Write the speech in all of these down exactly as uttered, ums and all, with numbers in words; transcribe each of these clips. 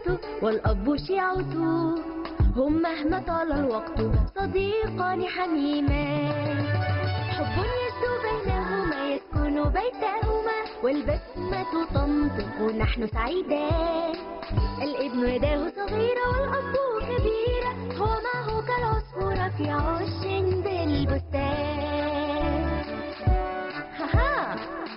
والأب شيعته، هم مهما طال الوقت صديقان حميمان، حب يسدو بينهما يسكن بيتهما، والبسمة تنطق نحن سعيدان. الابن يداه صغيرة والأب كبيرة، هو معه كالعصفورة في عش بالبستان. هاها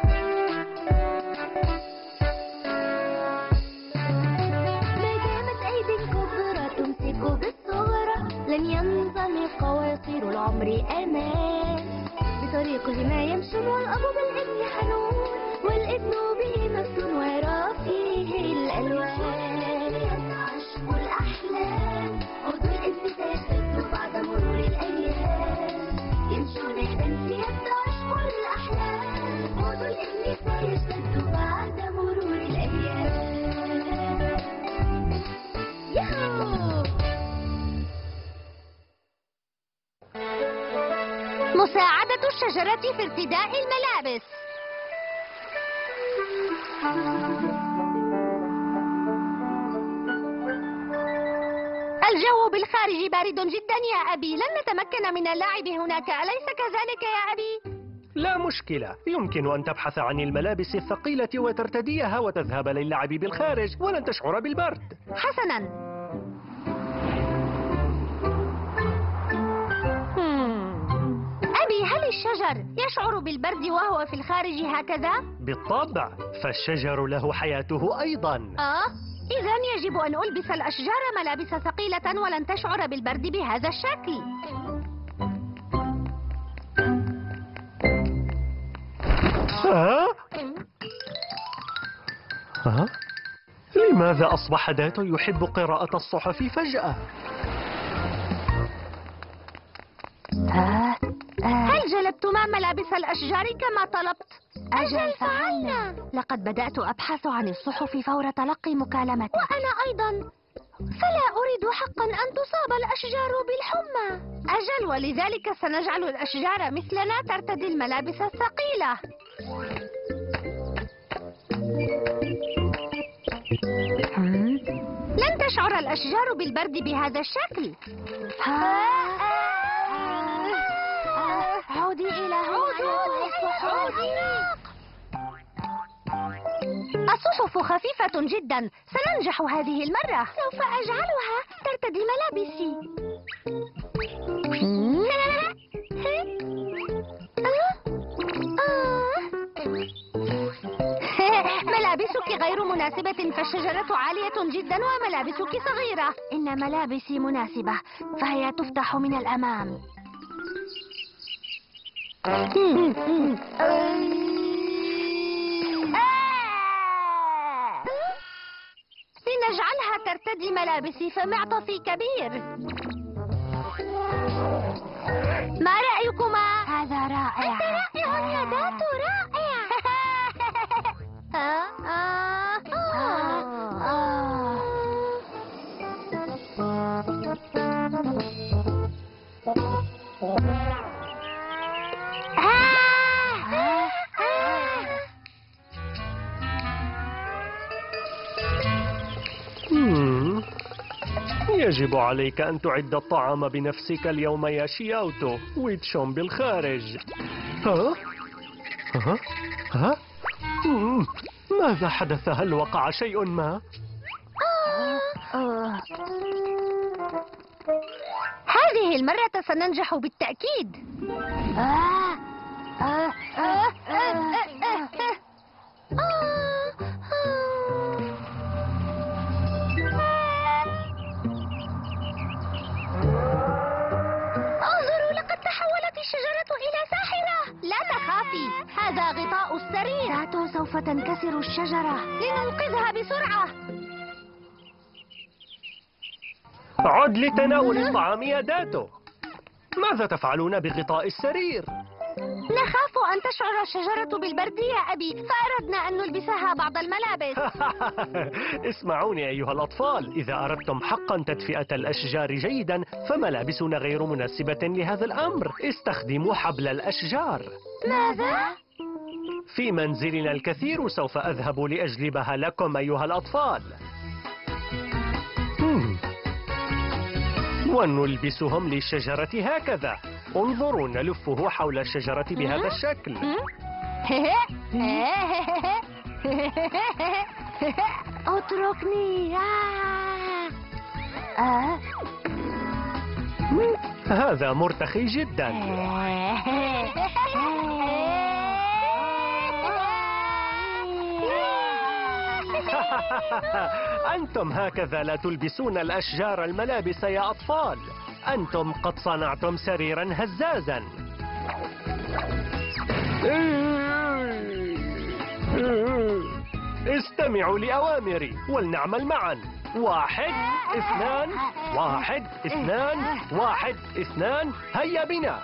ما دامت أيد كبرى تمسك بالصغرى، لن ينزلق ويصير العمر أمان. بطريقهما يمشون والأب بالابن حنون، والابن به مفتون ويرى فيه الألوان. عشق الأحلام عود الابن سيشتد بعد مرور الأيام، يمشون يدا في يد. عشق الأحلام عود الابن سيشتد بعد مرور الأيام. ياهو مساعدة الشجرة في ارتداء الملابس. الجو بالخارج بارد جدا يا أبي، لن نتمكن من اللعب هناك، أليس كذلك يا أبي؟ لا مشكلة، يمكن أن تبحث عن الملابس الثقيلة وترتديها وتذهب للعب بالخارج ولن تشعر بالبرد. حسنا. أبي، هل الشجر يشعر بالبرد وهو في الخارج هكذا؟ بالطبع، فالشجر له حياته أيضا. آه؟ إذن يجب أن ألبس الأشجار ملابس ثقيلة ولن تشعر بالبرد بهذا الشكل. ها؟ ها؟ لماذا أصبح داتو يحب قراءة الصحف فجأة؟ هل جلبتما ملابس الأشجار كما طلبت؟ أجل فعلنا. لقد بدأت أبحث عن الصحف فور تلقي مكالمتي. وأنا أيضا، فلا أريد حقا أن تصاب الأشجار بالحمى. أجل، ولذلك سنجعل الأشجار مثلنا ترتدي الملابس الثقيلة. لن تشعر الأشجار بالبرد بهذا الشكل. عودي إلى هنا. الصحف خفيفة جدا، سننجح هذه المرة. سوف أجعلها ترتدي ملابسي. ملابسك غير مناسبة، فالشجرة عالية جدا وملابسك صغيرة. إن ملابسي مناسبة، فهي تفتح من الأمام. لنجعلها ترتدي ملابسي، فمعطفي كبير. ما رأيكما؟ هذا رائع. أنت رائع يا داتو، رائع. يجب عليك أن تعد الطعام بنفسك اليوم يا شياوتو. ويتشون بالخارج. ها؟ ها؟ ها؟ مم. ماذا حدث؟ هل وقع شيء ما؟ هذه المرة سننجح بالتأكيد. الشجرة إلى ساحرة. لا تخافي، هذا غطاء السرير. داتو سوف تنكسر الشجرة، لننقذها بسرعة. عد لتناول الطعام يا داتو. ماذا تفعلون بغطاء السرير؟ نخاف أن تشعر الشجرة بالبرد يا أبي، فأردنا أن نلبسها بعض الملابس. اسمعوني أيها الأطفال، إذا أردتم حقا تدفئة الأشجار جيدا فملابسنا غير مناسبة لهذا الأمر. استخدموا حبل الأشجار. ماذا؟ في منزلنا الكثير، سوف أذهب لأجلبها لكم أيها الأطفال. ونلبسهم للشجرة هكذا. انظروا، نلفه حول الشجرة بهذا الشكل. اتركني. آه. هذا مرتخي جدا. أنتم هكذا لا تلبسون الأشجار الملابس يا أطفال. أنتم قد صنعتم سريرا هزازا. استمعوا لأوامري ولنعمل معا. واحد اثنان واحد اثنان واحد اثنان. هيا بنا.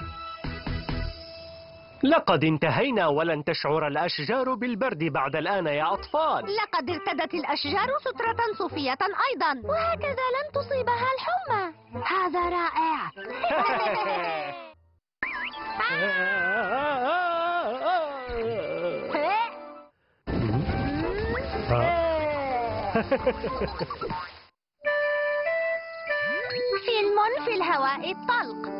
لقد انتهينا ولن تشعر الأشجار بالبرد بعد الآن يا أطفال. لقد ارتدت الأشجار سترة صوفية أيضا، وهكذا لن تصيبها الحمى. هذا رائع. فيلم في الهواء الطلق.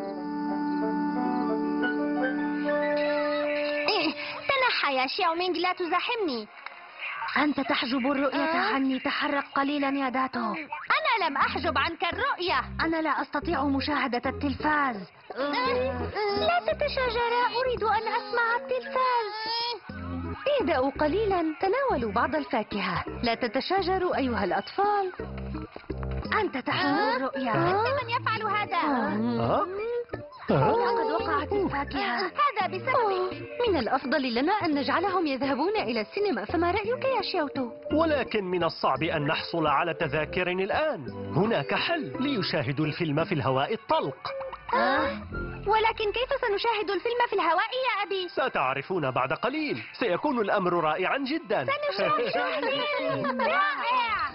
تنحى يا شياو مينغ، لا تزاحمني. أنت تحجب الرؤية عني. تحرك قليلا يا داتو. أنا لم أحجب عنك الرؤية. أنا لا أستطيع مشاهدة التلفاز. لا تتشاجرا، أريد أن أسمع التلفاز. اهدأوا قليلا، تناولوا بعض الفاكهة. لا تتشاجروا أيها الأطفال. أنت تحجب الرؤية. أنت من يفعل هذا؟ لقد وقعت الفاكهة. هذا بسببك. من الأفضل لنا أن نجعلهم يذهبون إلى السينما، فما رأيك يا شيوتو؟ ولكن من الصعب أن نحصل على تذاكر الآن. هناك حل، ليشاهدوا الفيلم في الهواء الطلق. آه. ولكن كيف سنشاهد الفيلم في الهواء يا أبي؟ ستعرفون بعد قليل. سيكون الأمر رائعا جدا. سنشاهد الفيلم. رائع.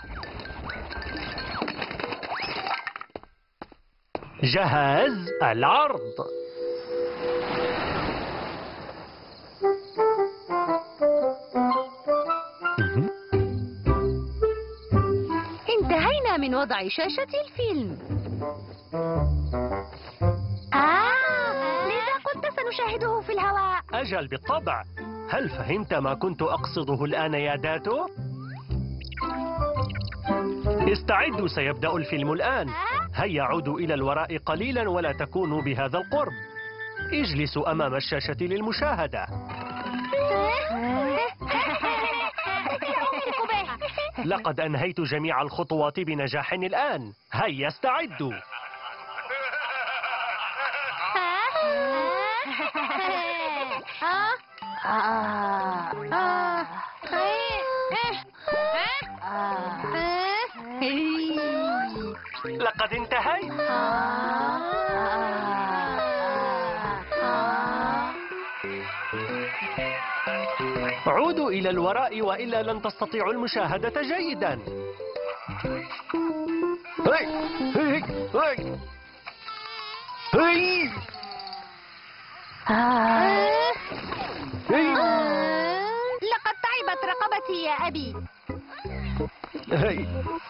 جهاز العرض. انتهينا من وضع شاشة الفيلم. آه، لذا قلت سنشاهده في الهواء. أجل بالطبع. هل فهمت ما كنت أقصده الآن يا داتو؟ استعدوا، سيبدأ الفيلم الآن. هيا عودوا إلى الوراء قليلا ولا تكونوا بهذا القرب. اجلسوا أمام الشاشة للمشاهدة. لقد أنهيت جميع الخطوات بنجاح الآن. هيا استعدوا. لقد انتهيت. عودوا إلى الوراء وإلا لن تستطيعوا المشاهدة جيدا. هي هي هي هي هي. لقد تعبت رقبتي يا أبي. هي.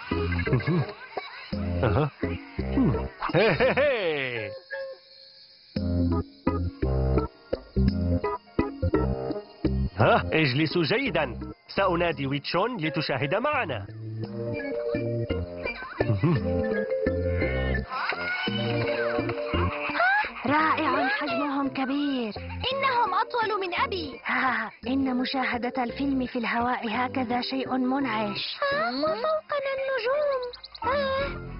أها. هي هي هي. ها، اجلسوا جيدا. سأنادي ويتشون لتشاهد معنا. رائع، حجمهم كبير. إنهم أطول من أبي. ها، إن مشاهدة الفيلم في الهواء هكذا شيء منعش. وفوقنا النجوم. آه.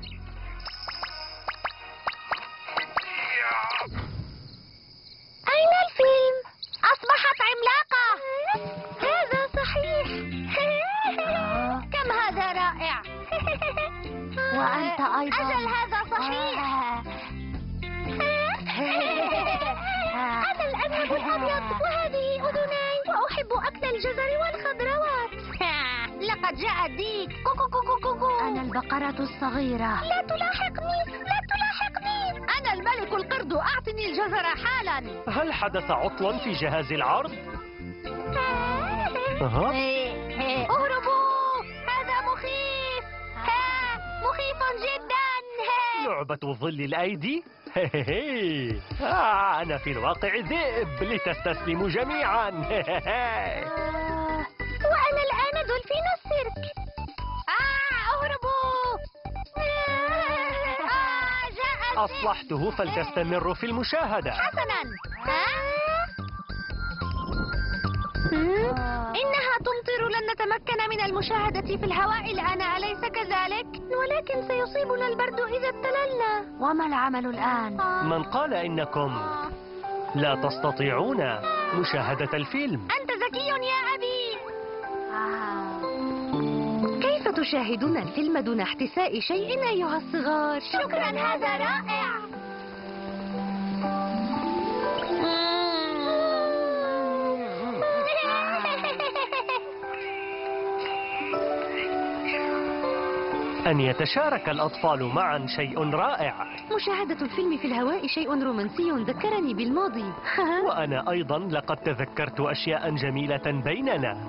أين الفيلم؟ أصبحت عملاقة. هذا صحيح. كم هذا رائع. وأنت أيضا. أجل هذا صحيح. أنا الأسد الأبيض وهذه أذناي، وأحب أكل الجزر والخضروات. لقد جاء الديك. كوكو كوكو كوكو. أنا البقرة الصغيرة. لا تلاحقني، لا تلاحقني. أنا الملك القرد، أعطني الجزر حالا. هل حدث عطل في جهاز العرض؟ أها. اهربوا، هذا مخيف. مخيف جدا. لعبة لعبة ظل الأيدي؟ آه أنا في الواقع ذئب لتستسلموا جميعا. وأنا الآن دولفين السيرك. آه اهربوا. آه جاء الذئب. أصلحته فلتستمروا في المشاهدة. حسنا. ها؟ إنها تمطر، لن نتمكن من المشاهدة في الهواء الآن، أليس كذلك؟ ولكن سيصيبنا البرد إذا ابتللنا. وما العمل الآن؟ من قال إنكم لا تستطيعون مشاهدة الفيلم؟ أنت ذكي يا أبي. كيف تشاهدون الفيلم دون احتساء شيء أيها الصغار؟ شكرا، هذا رائع. أن يتشارك الأطفال معا شيء رائع. مشاهدة الفيلم في الهواء شيء رومانسي ذكرني بالماضي. وأنا أيضا لقد تذكرت أشياء جميلة بيننا.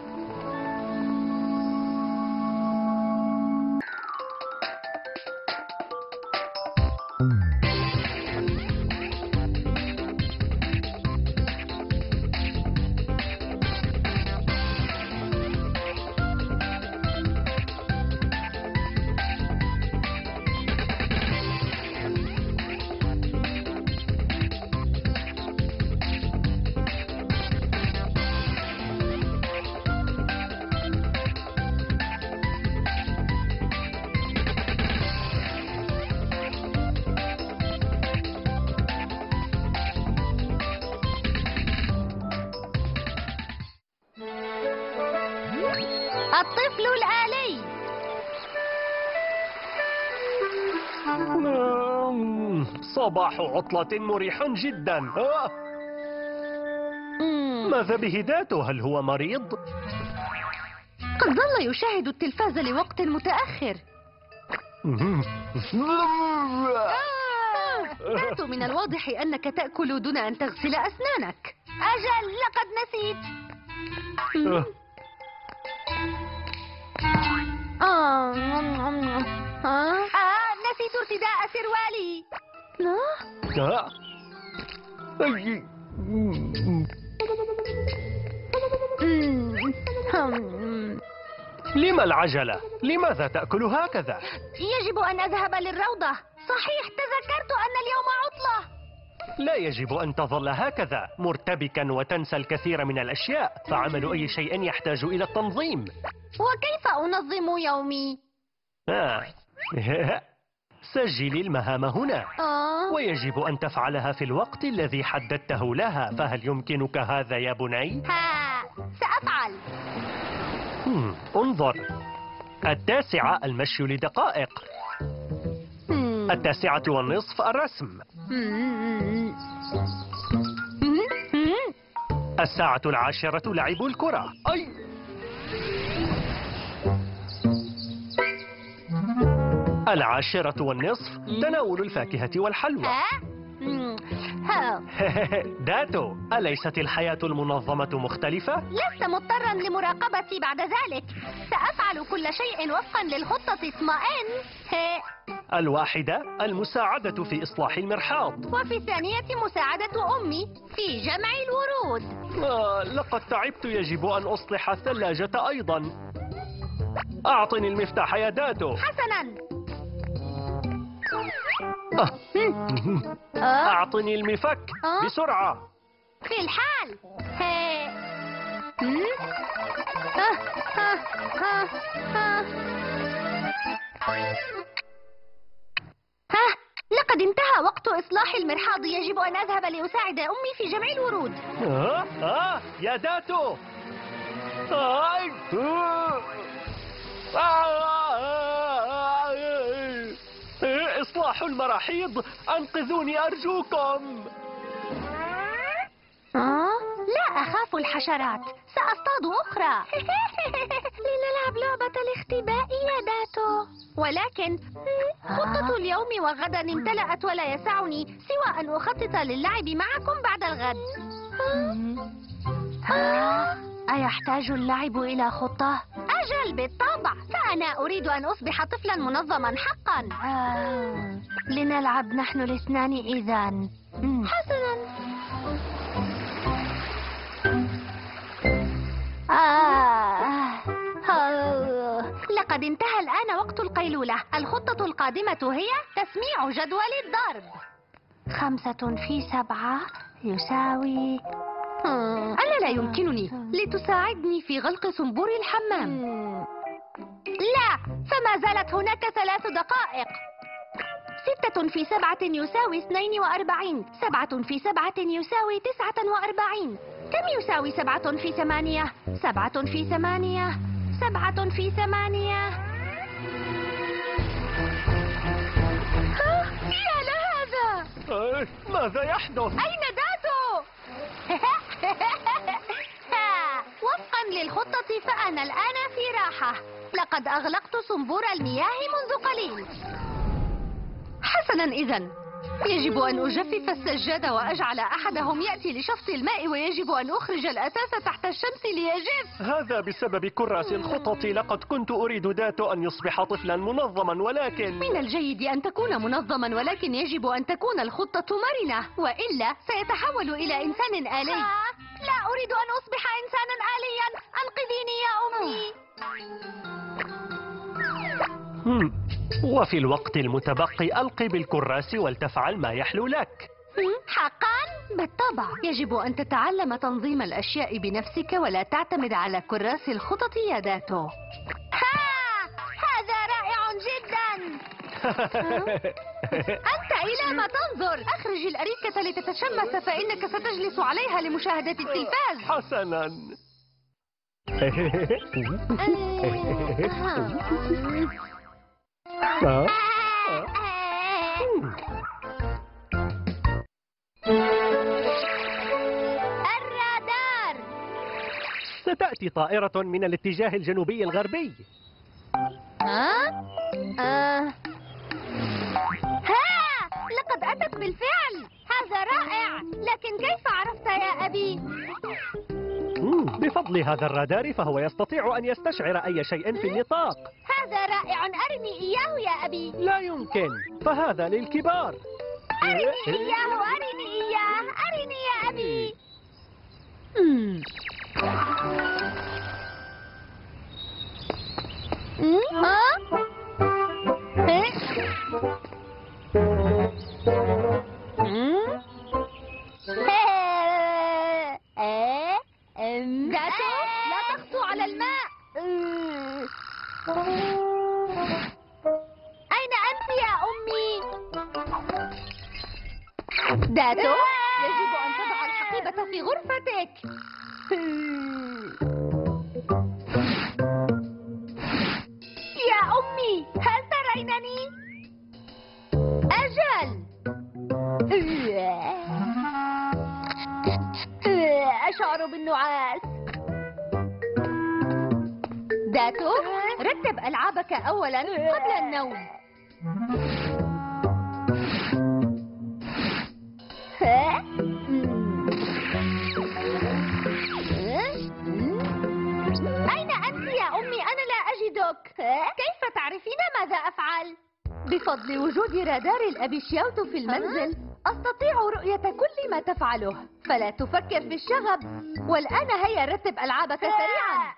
الطفل الآلي. صباح عطلة مريح جدا. آه. ماذا به داتو؟ هل هو مريض؟ قد ظل يشاهد التلفاز لوقت متأخر. داتو، من الواضح أنك تأكل دون أن تغسل أسنانك. أجل، لقد نسيت. آه. آه. آه. آه نسيت ارتداء سروالي. لا. آه. أي. لما العجلة؟ لماذا تأكل هكذا؟ يجب أن أذهب للروضة. صحيح، تذكرت أن اليوم عطلة. لا يجب أن تظل هكذا مرتبكا وتنسى الكثير من الأشياء، فعمل أي شيء يحتاج إلى التنظيم. وكيف أنظم يومي؟ آه. سجلي المهام هنا، آه. ويجب أن تفعلها في الوقت الذي حددته لها، فهل يمكنك هذا يا بني؟ ها، سأفعل. هم. انظر، التاسعة المشي لدقائق، التاسعة والنصف الرسم، الساعة العاشرة لعب الكرة. أي. العاشرة والنصف تناول الفاكهة والحلوى. ها؟ ها. داتو، أليست الحياة المنظمة مختلفة؟ لست مضطرا لمراقبتي بعد ذلك. سأفعل كل شيء وفقا للخطة. اطمئن. الواحدة المساعدة في إصلاح المرحاض، وفي الثانية مساعدة أمي في جمع الورود. آه، لقد تعبت. يجب أن أصلح الثلاجة أيضا. أعطني المفتاح يا داتو. حسنا. آه. آه. أعطني المفك آه. بسرعة. في الحال. ها. ها، لقد انتهى وقت إصلاح المرحاض. يجب أن أذهب لأساعد أمي في جمع الورود. آه. آه. يا داتو. آه. آه. إصلاح المراحيض، أنقذوني أرجوكم. آه؟ لا أخاف الحشرات. سأصطاد أخرى. لنلعب لعبة الاختباء يا داتو. ولكن خطة اليوم وغدا امتلأت، ولا يسعني سوى أن أخطط للعب معكم بعد الغد. أيحتاج اللعب إلى خطة؟ أجل بالطبع، فأنا أريد أن أصبح طفلا منظما حقا. آه. لنلعب نحن الاثنان إذن. مم. حسنا. آه. آه. لقد انتهى الآن وقت القيلولة. الخطة القادمة هي تسميع جدول الضرب. خمسة في سبعة يساوي. أنا لا يمكنني لتساعدني في غلق صنبور الحمام. لا، فما زالت هناك ثلاث دقائق. ستة في سبعة يساوي اثنين وأربعين. سبعة في سبعة يساوي تسعة وأربعين. كم يساوي سبعة في ثمانية؟ سبعة في ثمانية. سبعة في ثمانية. ها؟ يا لهذا! آه، ماذا يحدث؟ أين داتو؟ وفقا للخطة فأنا الآن في راحة. لقد أغلقت صنبور المياه منذ قليل. حسنا، إذن يجب أن أجفف السجادة وأجعل أحدهم يأتي لشفط الماء، ويجب أن أخرج الأثاث تحت الشمس ليجف. هذا بسبب كراس الخطط. لقد كنت أريد داتو أن يصبح طفلا منظما، ولكن من الجيد أن تكون منظما، ولكن يجب أن تكون الخطة مرنة، وإلا سيتحول إلى إنسان آلي. لا أريد أن أصبح إنسانا آليا. أنقذيني يا أمي. هم. وفي الوقت المتبقي ألقي بالكراس ولتفعل ما يحلو لك. حقا؟ بالطبع. يجب أن تتعلم تنظيم الأشياء بنفسك ولا تعتمد على كراس الخطط يا داتو. ها! هذا رائع جدا. أنت إلى ما تنظر؟ أخرج الأريكة لتتشمس، فإنك ستجلس عليها لمشاهدة التلفاز. حسنا. الرادار. ستأتي طائرة من الاتجاه الجنوبي الغربي. ها؟ آه. ها! لقد أتت بالفعل. هذا رائع. لكن كيف عرفت يا أبي؟ مم، بفضل هذا الرادار فهو يستطيع أن يستشعر أي شيء في النطاق. هذا رائع. أرني إياه يا أبي. لا يمكن، فهذا للكبار. أرني إياه. أرني إياه. أرني يا أبي. ها؟ داتو، لا تخطو على الماء. أين أنت يا أمي؟ داتو، يجب أن تضع الحقيبة في غرفتك. يا أمي، هل ترينني؟ أجل. أشعر بالنعاس. داتو، رتب ألعابك أولا قبل النوم. أين أنت يا أمي؟ أنا لا أجدك. كيف تعرفين ماذا أفعل؟ بفضل وجود رادار الأبي شياوتو في المنزل أستطيع رؤية كل ما تفعله، فلا تفكر في الشغب. والآن هيا رتب ألعابك سريعا.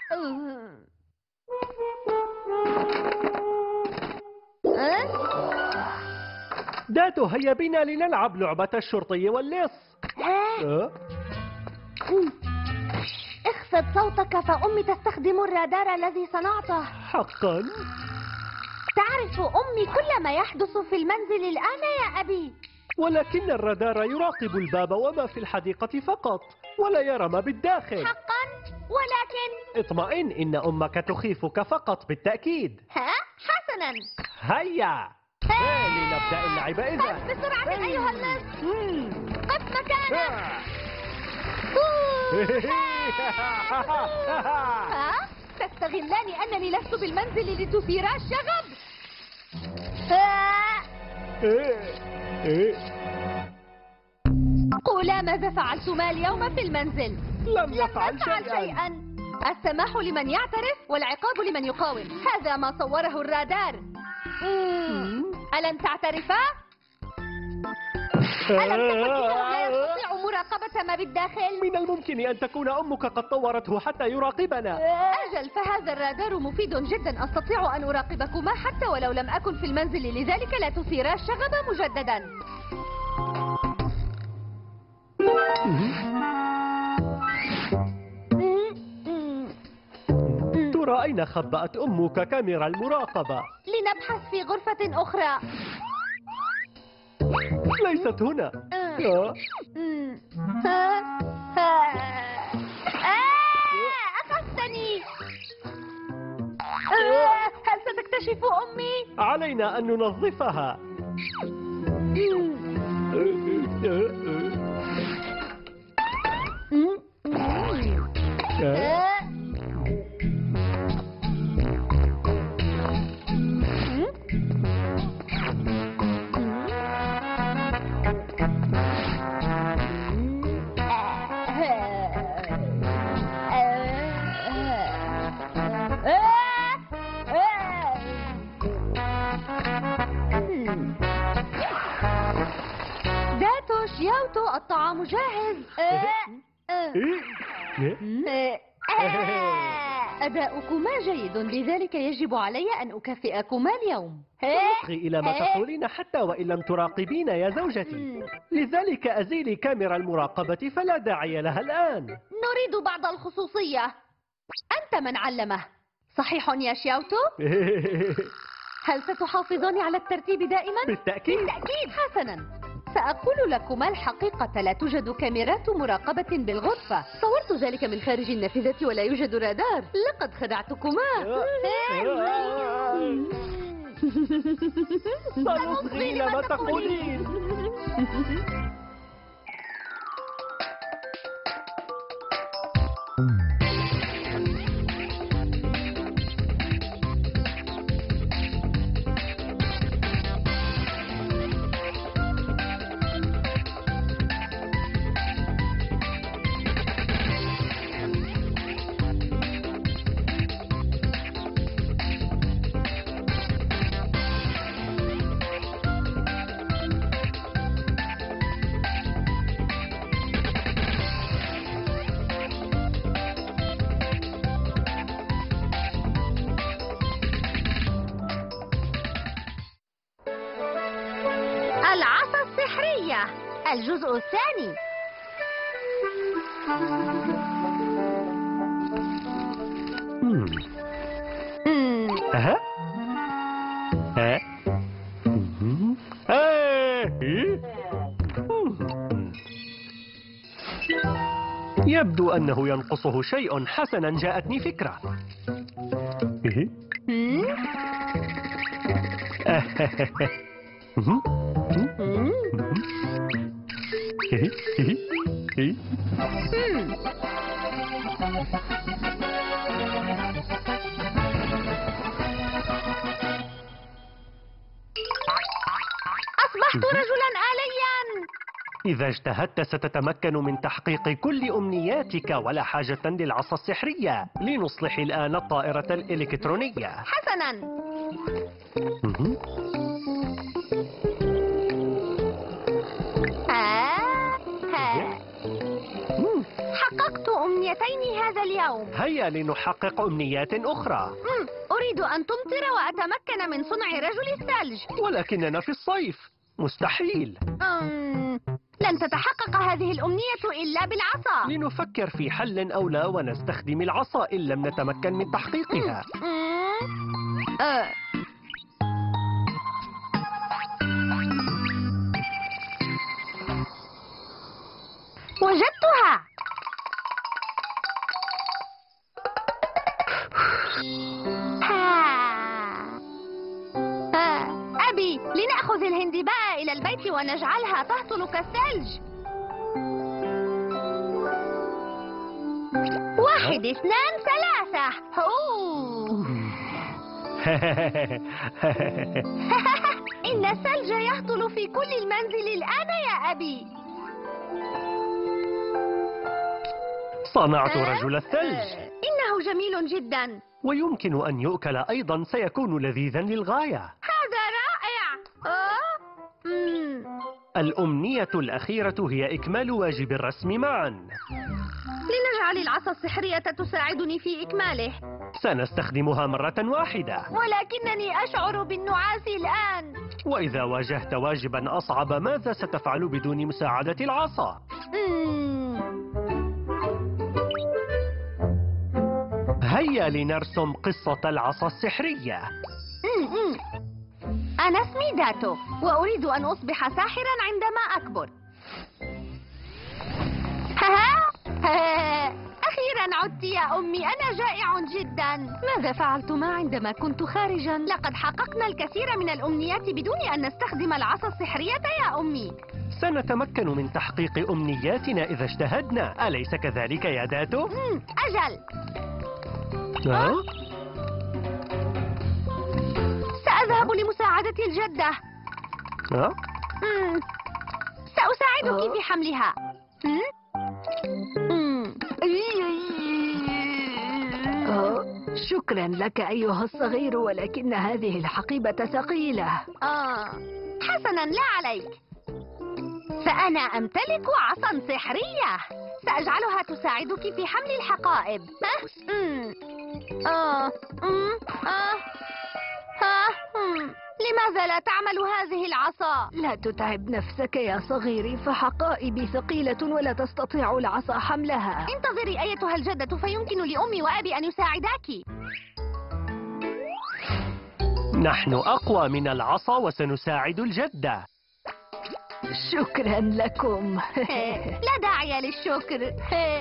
داتو، هيا بنا لنلعب لعبة الشرطي واللص. أه؟ اخفض صوتك، فأمي تستخدم الرادار الذي صنعته. حقا؟ تعرف أمي كل ما يحدث في المنزل الآن يا أبي. ولكن الرادار يراقب الباب وما في الحديقة فقط، ولا يرى ما بالداخل. حقا؟ ولكن اطمئن، إن أمك تخيفك فقط بالتأكيد. ها؟ حسنا. هيا هيا لنبدأ اللعب إذا. قف بسرعة أيها اللص. قف مكانك. ها؟ تستغلان أنني لست بالمنزل لتثيرا الشغب. قولا ماذا فعلتما اليوم في المنزل. لم لم نفعل نفعل شيئا. شيئا. السماح لمن يعترف والعقاب لمن يقاوم. هذا ما صوره الرادار. مم. ألم تعترفا؟ ألم تكن إنه لا يستطيع مراقبة ما بالداخل؟ من الممكن أن تكون أمك قد طورته حتى يراقبنا. أجل، فهذا الرادار مفيد جدا. أستطيع أن أراقبكما حتى ولو لم أكن في المنزل، لذلك لا تثيرا الشغب مجددا. ترى أين خبأت أمك كاميرا المراقبة؟ لنبحث في غرفة أخرى. ليست هنا. آه. آه. آه. آه. أخذتني. آه. هل ستكتشف أمي؟ علينا أن ننظفها. آه. شياوتو، الطعام جاهز. أداؤكما جيد، لذلك يجب علي أن أكافئكما اليوم. سأصغي إلى ما تقولين حتى وإن لم تراقبين يا زوجتي. لذلك أزيلي كاميرا المراقبة، فلا داعي لها الآن. نريد بعض الخصوصية. أنت من علمه، صحيح يا شياوتو؟ هل ستحافظان على الترتيب دائما؟ بالتأكيد. بالتأكيد. حسنا، سأقول لكما الحقيقة. لا توجد كاميرات مراقبة بالغرفة. صورت ذلك من خارج النافذة ولا يوجد رادار. لقد خدعتكما. سنصغي إلى ما تقولين. العصا السحرية، الجزء الثاني. أها ها يبدو أنه ينقصه شيء. حسنا، جاءتني فكرة. أصبحت رجلا آليا. إذا اجتهدت ستتمكن من تحقيق كل أمنياتك، ولا حاجة للعصا السحرية. لنصلح الآن الطائرة الإلكترونية. حسنا. حققت أمنيتين هذا اليوم. هيا لنحقق أمنيات أخرى. مم. أريد أن تمطر وأتمكن من صنع رجل الثلج. ولكننا في الصيف، مستحيل. أم... لن تتحقق هذه الأمنية إلا بالعصا. لنفكر في حل أولى ونستخدم العصا إن لم نتمكن من تحقيقها. مم. أه. وجدتها. أبي، لنأخذ الهندباء إلى البيت ونجعلها تهطل كالثلج. واحد، اثنان، ثلاثة. إن الثلج يهطل في كل المنزل الآن يا أبي. صنعت رجل الثلج. إنه جميل جدا. ويمكن أن يؤكل أيضا، سيكون لذيذا للغاية. هذا رائع. أوه. مم. الأمنية الأخيرة هي إكمال واجب الرسم معا. لنجعل العصا السحرية تساعدني في إكماله. سنستخدمها مرة واحدة. ولكنني أشعر بالنعاس الآن. وإذا واجهت واجبا أصعب، ماذا ستفعل بدون مساعدة العصا؟ مم. هيا لنرسم قصة العصا السحرية. مم. أنا اسمي داتو، وأريد أن أصبح ساحرا عندما أكبر. أخيرا عدت يا أمي، أنا جائع جدا. ماذا فعلتما عندما كنت خارجا؟ لقد حققنا الكثير من الأمنيات بدون أن نستخدم العصا السحرية يا أمي. سنتمكن من تحقيق أمنياتنا إذا اجتهدنا، أليس كذلك يا داتو؟ مم. أجل. أه؟ سأذهب لمساعدة الجدة. أه؟ مم. سأساعدك في حملها. مم؟ مم. شكرا لك أيها الصغير، ولكن هذه الحقيبة ثقيلة. آه. حسنا، لا عليك. فأنا أمتلك عصا سحرية، سأجعلها تساعدك في حمل الحقائب. ها؟ مم. آه. مم. آه. ها. مم. لماذا لا تعمل هذه العصا؟ لا تتعب نفسك يا صغيري، فحقائبي ثقيلة ولا تستطيع العصا حملها. انتظري أيتها الجدة، فيمكن لأمي وأبي أن يساعداك. نحن أقوى من العصا وسنساعد الجدة. شكرا لكم. لا داعي للشكر.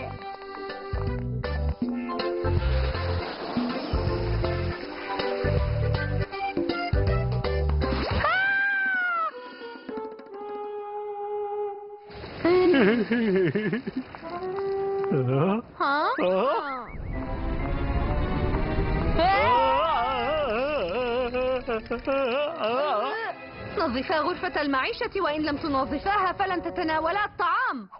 ها؟ نظفا غرفة المعيشة، وإن لم تنظفاها فلن تتناولا الطعام.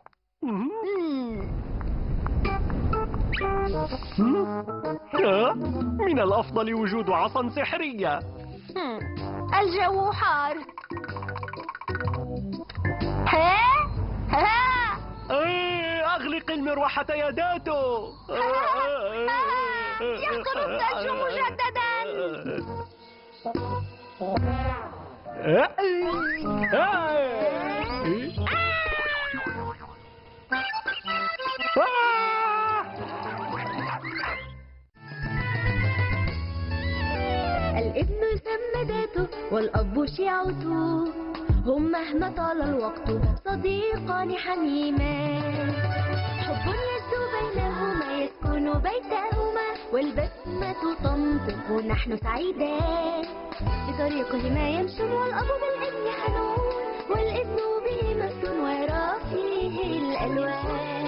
من الأفضل وجود عصا سحرية. الجو حار. ها؟ ها؟ أغلق المروحة يا داتو. يقطر الثلج مجددا. الابن يسمى داتو والأب شيعوتو، هم مهما طال الوقت صديقان حميمان، حب يجدو بينهما يسكن بيتهما، والبسمة تنطق نحن سعيدان، بطريقهما يمشون والأب بالابن حنون، والابن به مفتون ويرى فيه الألوان.